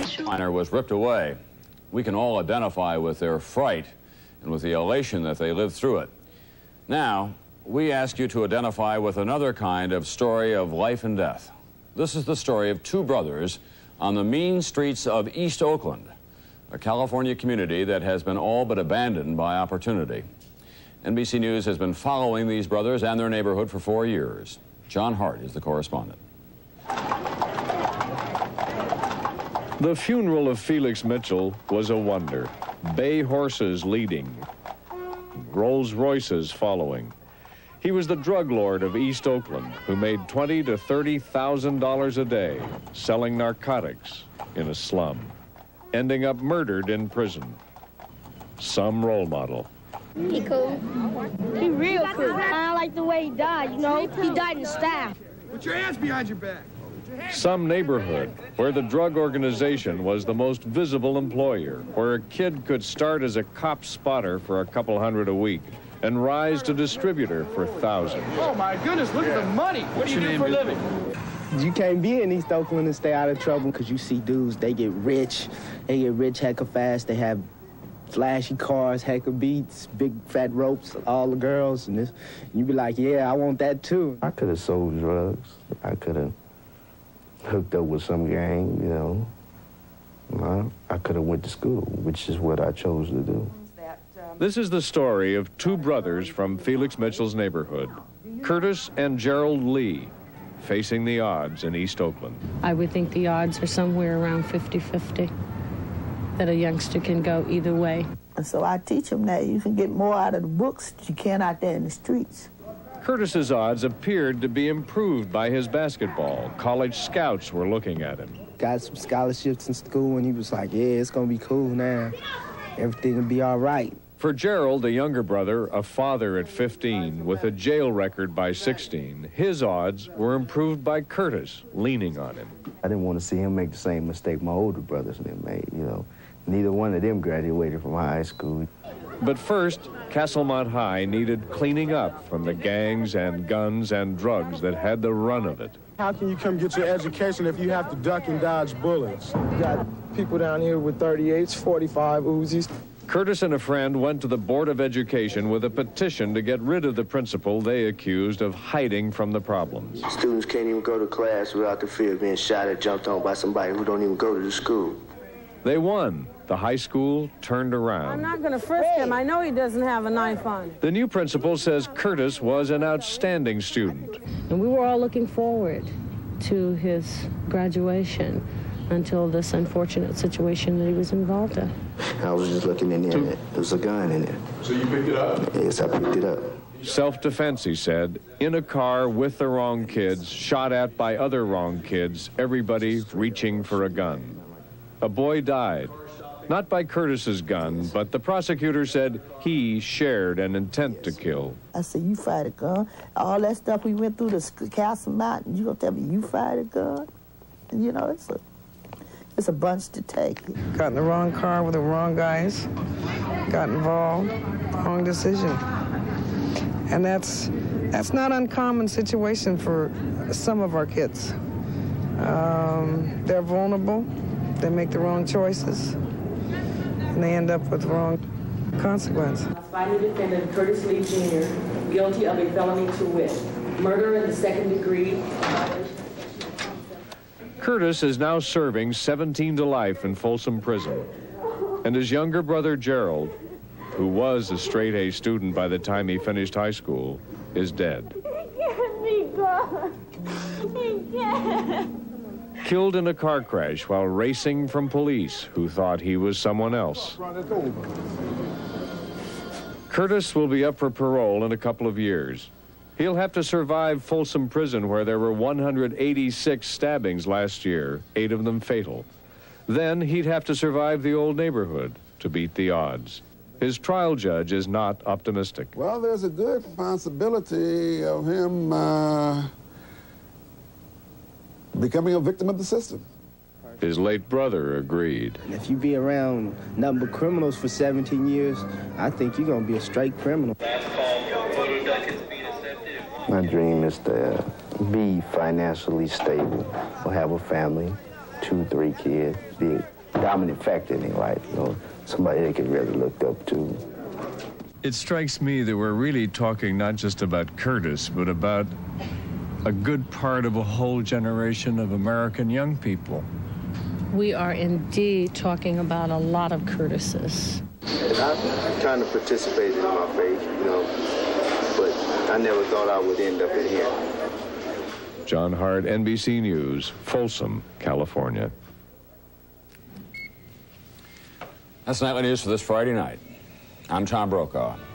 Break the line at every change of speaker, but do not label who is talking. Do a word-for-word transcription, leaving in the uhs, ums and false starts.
Liner was ripped away. We can all identify with their fright and with the elation that they lived through it. Now, we ask you to identify with another kind of story of life and death. This is the story of two brothers on the mean streets of East Oakland, a California community that has been all but abandoned by opportunity. N B C News has been following these brothers and their neighborhood for four years. John Hart is the correspondent.
The funeral of Felix Mitchell was a wonder. Bay horses leading, Rolls Royces following. He was the drug lord of East Oakland who made twenty to thirty thousand dollars a day selling narcotics in a slum, ending up murdered in prison. Some role model.
He cool. He real cool. I like the way he died, you know. He died in style.
Put your hands behind your back.
Some neighborhood where the drug organization was the most visible employer, where a kid could start as a cop spotter for a couple hundred a week and rise to distributor for thousands.
Oh my goodness, look at the money. What do you do for a living?
You can't be in East Oakland and stay out of trouble because you see dudes, they get rich. They get rich hecka fast. They have flashy cars, hecka beats, big fat ropes, all the girls. And this, you be like, yeah, I want that too.
I could have sold drugs. I could have hooked up with some gang, you know. I, I could have went to school, which is what I chose to do.
This is the story of two brothers from Felix Mitchell's neighborhood, Curtis and Gerald Lee, facing the odds in East Oakland.
I would think the odds are somewhere around fifty fifty, that a youngster can go either way.
And so I teach them that you can get more out of the books than you can out there in the streets.
Curtis's odds appeared to be improved by his basketball. College scouts were looking at him.
Got some scholarships in school, and he was like, yeah, it's gonna be cool now. Everything will be all right.
For Gerald, the younger brother, a father at fifteen, with a jail record by sixteen, his odds were improved by Curtis leaning on him.
I didn't want to see him make the same mistake my older brothers had made, you know. Neither one of them graduated from high school.
But first, Castlemont High needed cleaning up from the gangs and guns and drugs that had the run of it.
How can you come get your education if you have to duck and dodge bullets? You got people down here with thirty-eights, forty-five Uzis.
Curtis and a friend went to the Board of Education with a petition to get rid of the principal they accused of hiding from the problems.
Students can't even go to class without the fear of being shot or jumped on by somebody who don't even go to the school.
They won. The high school turned around.
I'm not going to frisk him. I know he doesn't have a knife on.
The new principal says Curtis was an outstanding student.
And we were all looking forward to his graduation until this unfortunate situation that he was involved in.
I was just looking in there, and there was a gun in there.
So you picked it up?
Yes, I picked it up.
Self-defense, he said, in a car with the wrong kids, shot at by other wrong kids, everybody reaching for a gun. A boy died. Not by Curtis's gun, but the prosecutor said he shared an intent to kill.
I said, you fired a gun? All that stuff we went through, the Castle Mountain, you gonna tell me you fired a gun? And, you know, it's a, it's a bunch to take.
Got in the wrong car with the wrong guys, got involved, wrong decision. And that's, that's not an uncommon situation for some of our kids. Um, they're vulnerable, they make the wrong choices, and they end up with the wrong consequence.
Finding defendant Curtis Lee Junior guilty of a felony to wit, murder in the second degree.
Curtis is now serving seventeen to life in Folsom Prison. And his younger brother Gerald, who was a straight-A student by the time he finished high school, is dead.
He can't be gone. He can't.
Killed in a car crash while racing from police who thought he was someone else. Curtis will be up for parole in a couple of years. He'll have to survive Folsom Prison, where there were one hundred eighty-six stabbings last year, eight of them fatal. Then he'd have to survive the old neighborhood to beat the odds. His trial judge is not optimistic.
Well, there's a good possibility of him uh, becoming a victim of the system.
His late brother agreed.
If you be around nothing but criminals for seventeen years, I think you're gonna be a straight criminal.
My dream is to be financially stable, or have a family, two, three kids, be dominant factor in their life, you know, somebody they could really look up to.
It strikes me that we're really talking not just about Curtis, but about a good part of a whole generation of American young people.
We are indeed talking about a lot of Curtises.
And I kind of participated in my faith, you know, but I never thought I would end up in here.
John Hart, N B C News, Folsom, California.
That's Nightly News for this Friday night. I'm Tom Brokaw.